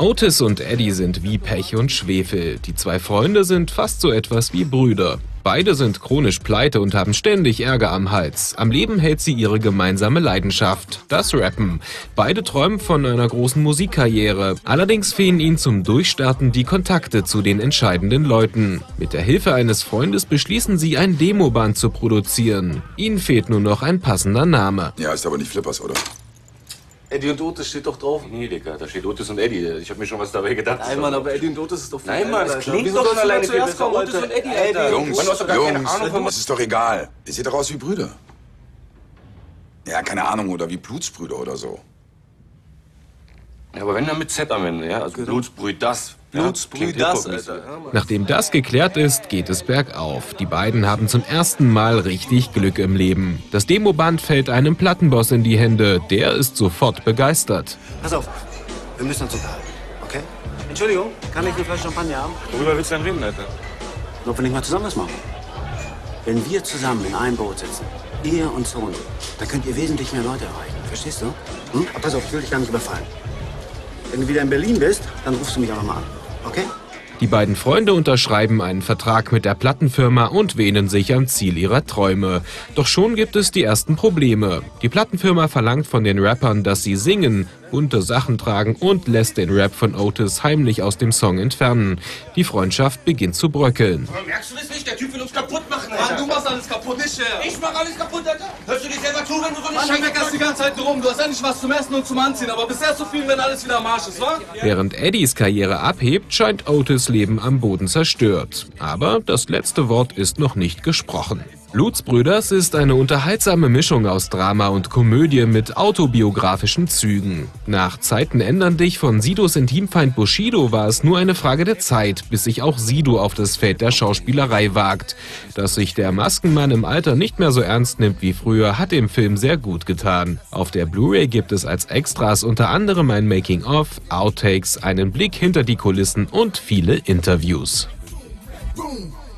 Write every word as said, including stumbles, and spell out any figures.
Otis und Eddie sind wie Pech und Schwefel. Die zwei Freunde sind fast so etwas wie Brüder. Beide sind chronisch pleite und haben ständig Ärger am Hals. Am Leben hält sie ihre gemeinsame Leidenschaft, das Rappen. Beide träumen von einer großen Musikkarriere. Allerdings fehlen ihnen zum Durchstarten die Kontakte zu den entscheidenden Leuten. Mit der Hilfe eines Freundes beschließen sie, ein Demoband zu produzieren. Ihnen fehlt nur noch ein passender Name. Ja, ist aber nicht Flippers, oder? Eddie und Otis steht doch drauf. Nee, Digga, da steht Otis und Eddie. Ich hab mir schon was dabei gedacht. Nein, Mann, aber Eddie und Otis ist doch viel Nein, Mann, das Alter. klingt Wieso doch sollst schon du alleine da viel zuerst besser. kommen, Otis Alter? und Eddie, Alter. Jungs, Mann, du hast doch gar keine Jungs, Ahnung von das ist doch egal. Ihr seht doch aus wie Brüder. Ja, keine Ahnung, oder wie Blutsbrüder oder so. Ja, aber wenn dann mit Z am Ende, ja? Also Blutsbrüd das. Blutsbrüd ja? das, Alter. Ja, Nachdem das geklärt ist, geht es bergauf. Die beiden haben zum ersten Mal richtig Glück im Leben. Das Demoband fällt einem Plattenboss in die Hände. Der ist sofort begeistert. Pass auf, wir müssen uns unterhalten, okay? Entschuldigung, kann ich eine Flasche Champagner haben? Worüber willst du denn reden, Alter? Nur wenn ich mal zusammen was machen. Wenn wir zusammen in einem Boot sitzen, ihr und Sony, dann könnt ihr wesentlich mehr Leute erreichen. Verstehst du? Hm? Aber pass auf, ich will dich gar nicht überfallen. Wenn du wieder in Berlin bist, dann rufst du mich auch mal an, okay? Die beiden Freunde unterschreiben einen Vertrag mit der Plattenfirma und wähnen sich am Ziel ihrer Träume. Doch schon gibt es die ersten Probleme. Die Plattenfirma verlangt von den Rappern, dass sie singen, bunte Sachen tragen und lässt den Rap von Otis heimlich aus dem Song entfernen. Die Freundschaft beginnt zu bröckeln. Aber merkst du das nicht? Der Typ will uns kaputt machen, Alter. Mann, du machst alles kaputt, nicht er. Ich mach alles kaputt, Alter. Hörst du dich selber zu, wenn du so eine Mann, du Scheiße meckerst die ganze Zeit rum. Du hast endlich was zum Essen und zum Anziehen. Aber bisher so viel, wenn alles wieder am Arsch ist, wa? Während Eddies Karriere abhebt, scheint Otis' Leben am Boden zerstört. Aber das letzte Wort ist noch nicht gesprochen. Blutsbrüders ist eine unterhaltsame Mischung aus Drama und Komödie mit autobiografischen Zügen. Nach Zeiten ändern dich von Sidos Intimfeind Bushido war es nur eine Frage der Zeit, bis sich auch Sido auf das Feld der Schauspielerei wagt. Dass sich der Maskenmann im Alter nicht mehr so ernst nimmt wie früher, hat dem Film sehr gut getan. Auf der Blu-ray gibt es als Extras unter anderem ein Making-of, Outtakes, einen Blick hinter die Kulissen und viele Interviews. Boom.